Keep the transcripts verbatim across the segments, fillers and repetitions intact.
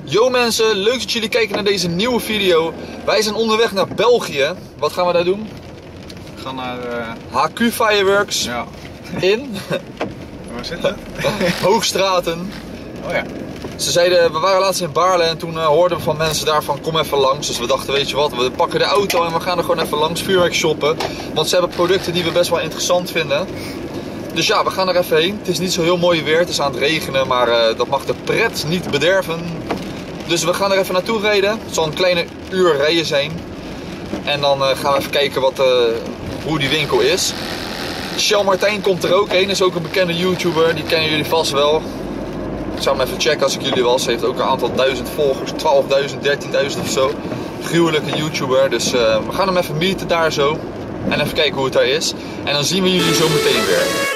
Yo mensen, leuk dat jullie kijken naar deze nieuwe video. Wij zijn onderweg naar België. Wat gaan we daar doen? We gaan naar uh... H Q Fireworks. Ja. In waar zit het? Hoogstraten. Oh ja. Ze zeiden, we waren laatst in Baarle en toen uh, hoorden we van mensen daarvan, kom even langs. Dus we dachten, weet je wat, we pakken de auto en we gaan er gewoon even langs vuurwerk shoppen. Want ze hebben producten die we best wel interessant vinden. Dus ja, we gaan er even heen. Het is niet zo heel mooi weer, het is aan het regenen, maar uh, dat mag de pret niet bederven. Dus we gaan er even naartoe rijden. Het zal een kleine uur rijden zijn. En dan uh, gaan we even kijken wat, uh, hoe die winkel is. Shell Martijn komt er ook heen, is ook een bekende YouTuber, die kennen jullie vast wel. Ik zou hem even checken als ik jullie was. Ze heeft ook een aantal duizend volgers, twaalfduizend, dertienduizend of zo. Gruwelijke YouTuber, dus uh, we gaan hem even meeten daar zo. En even kijken hoe het daar is. En dan zien we jullie zo meteen weer.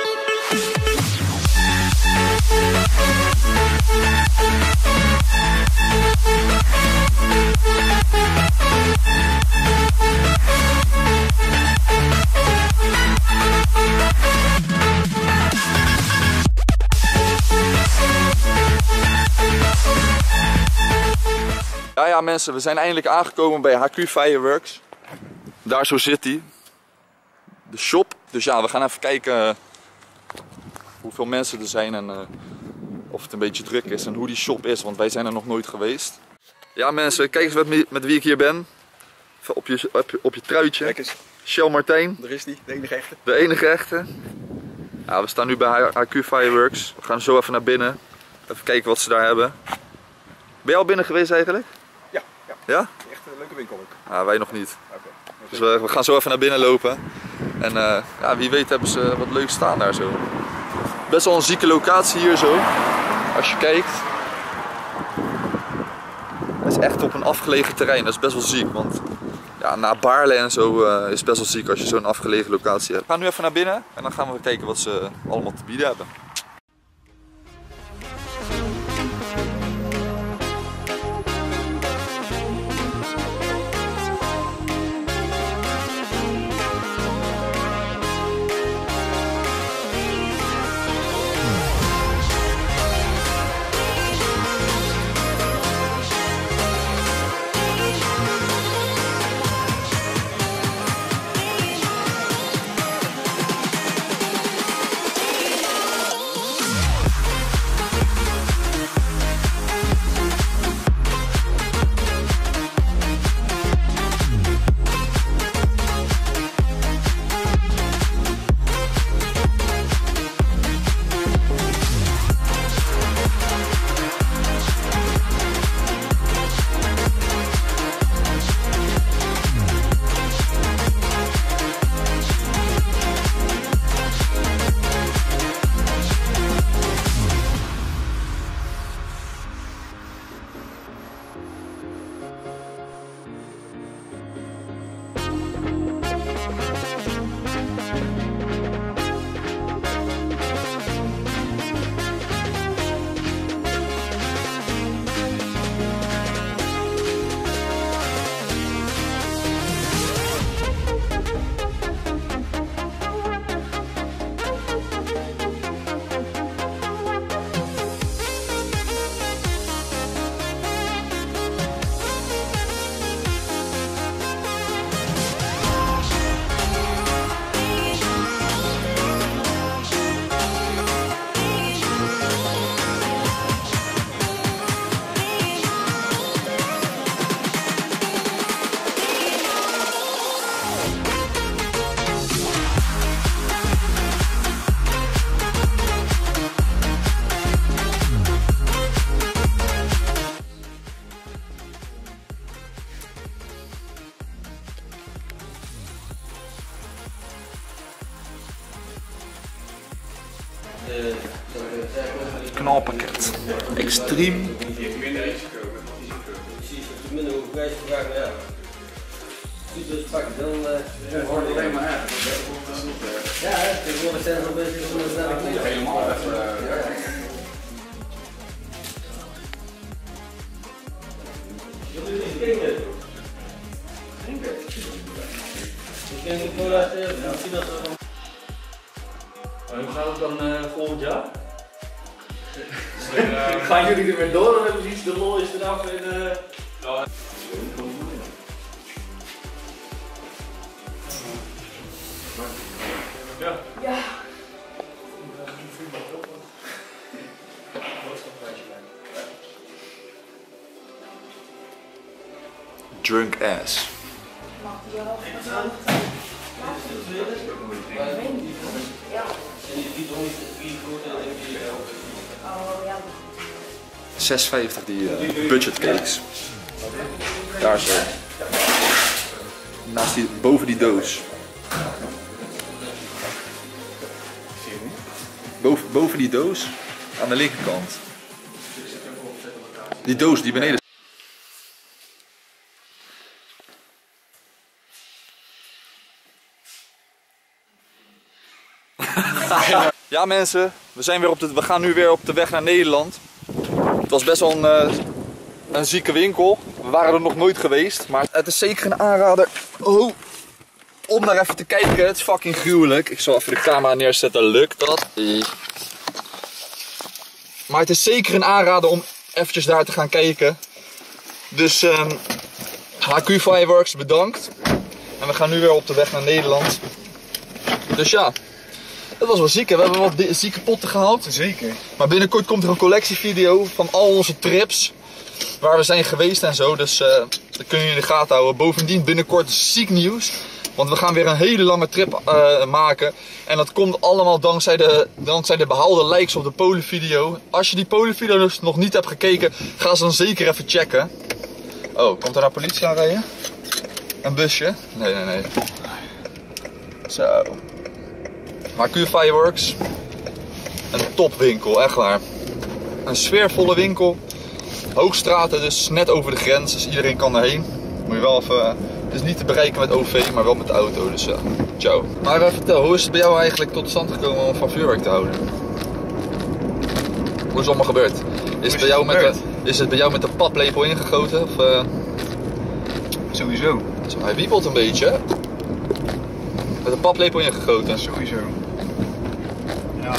Ja, ja mensen, we zijn eindelijk aangekomen bij H Q Fireworks. Daar zo zit hij. De shop. Dus ja, we gaan even kijken hoeveel mensen er zijn en uh, of het een beetje druk is en hoe die shop is, want wij zijn er nog nooit geweest. Ja mensen, kijk eens met, met wie ik hier ben. Even op je, op je, op je truitje. Kijk eens. Shell Martijn. Daar is die, de enige echte. De enige echte. Ja, we staan nu bij H Q Fireworks. We gaan zo even naar binnen. Even kijken wat ze daar hebben. Ben je al binnen geweest eigenlijk? Ja. Ja? Ja? Echt een leuke winkel ook. Ja, wij nog niet. Okay. Dus we, we gaan zo even naar binnen lopen. En uh, ja, wie weet hebben ze wat leuks staan daar zo. Best wel een zieke locatie hier zo. Als je kijkt. Het is echt op een afgelegen terrein. Dat is best wel ziek. Want ja, na Baarle en zo uh, is het best wel ziek als je zo'n afgelegen locatie hebt. We gaan nu even naar binnen. En dan gaan we kijken wat ze allemaal te bieden hebben. Knalpakket. Extreme. Minder hoeveel prijs te vragen, ja. Als je het pakt, dan wordt het alleen maar uit. Ja, tegenwoordig zijn er nog mensen die het naar de helemaal even. Wat doe je drinken? Drinken? Ik denk ik wel uit, misschien dat we... Hoe gaat het dan uh, volgend jaar? Gaan jullie er weer door of hebben we iets de lol is eraf en uh... ja. Ja. Ja. Drunk ass. zes vijftig die uh, budget cakes. Daar zo. Naast die, boven die doos. Boven, boven die doos, aan de linkerkant. Die doos die beneden. Ja mensen, we, zijn weer op de, we gaan nu weer op de weg naar Nederland. Het was best wel een, uh, een zieke winkel. We waren er nog nooit geweest, maar het is zeker een aanrader oh, om daar even te kijken. Het is fucking gruwelijk. Ik zal even de camera neerzetten, lukt dat? Maar het is zeker een aanrader om eventjes daar te gaan kijken. Dus um, H Q Fireworks bedankt. En we gaan nu weer op de weg naar Nederland. Dus ja. Dat was wel ziek, hè? We hebben wat zieke potten gehaald. Zeker. Maar binnenkort komt er een collectievideo van al onze trips. Waar we zijn geweest en zo. Dus uh, dat kunnen jullie in de gaten houden. Bovendien binnenkort ziek nieuws. Want we gaan weer een hele lange trip uh, maken. En dat komt allemaal dankzij de, dankzij de behaalde likes op de Polen-video. Als je die Polen-video dus nog niet hebt gekeken, ga ze dan zeker even checken. Oh, komt er nou politie aanrijden? Een busje? Nee, nee, nee. Zo. H Q Fireworks. Een topwinkel, echt waar. Een sfeervolle winkel. Hoogstraten, dus net over de grens, dus iedereen kan erheen. Moet je wel even, het is niet te bereiken met O V, maar wel met de auto, dus ja, ciao. Maar uh, vertel, hoe is het bij jou eigenlijk tot stand gekomen om van vuurwerk te houden? Hoe is het allemaal gebeurd? Is het, bij jou met de, is het bij jou met de paplepel ingegoten? Of, uh... Sowieso. Zo, hij wiebelt een beetje, hè? Met een paplepel ingegoten. Sowieso. Ja.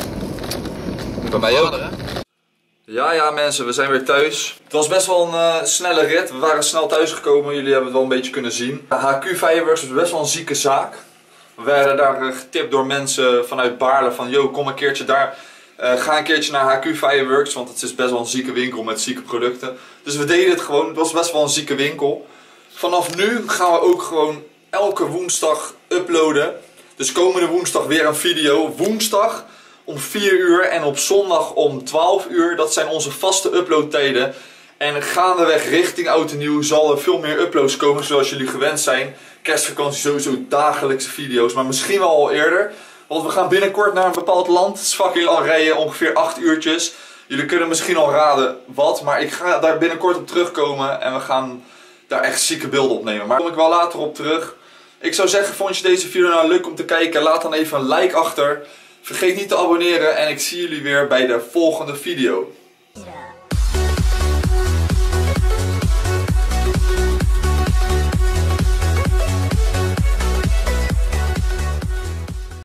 Bij mij ook. Ja, ja mensen, we zijn weer thuis. Het was best wel een uh, snelle rit. We waren snel thuisgekomen, jullie hebben het wel een beetje kunnen zien. H Q Fireworks is best wel een zieke zaak. We werden daar uh, getipt door mensen vanuit Baarle van yo, kom een keertje daar. Uh, ga een keertje naar H Q Fireworks, want het is best wel een zieke winkel met zieke producten. Dus we deden het gewoon, het was best wel een zieke winkel. Vanaf nu gaan we ook gewoon elke woensdag uploaden. Dus komende woensdag weer een video. Woensdag om vier uur en op zondag om twaalf uur. Dat zijn onze vaste uploadtijden. En gaandeweg richting oud en nieuw zal er veel meer uploads komen zoals jullie gewend zijn. Kerstvakantie sowieso dagelijkse video's, maar misschien wel al eerder. Want we gaan binnenkort naar een bepaald land. Het is fucking al rijden, ongeveer acht uurtjes. Jullie kunnen misschien al raden wat, maar ik ga daar binnenkort op terugkomen. En we gaan daar echt zieke beelden opnemen. Maar daar kom ik wel later op terug. Ik zou zeggen, vond je deze video nou leuk om te kijken? Laat dan even een like achter. Vergeet niet te abonneren en ik zie jullie weer bij de volgende video. Yeah.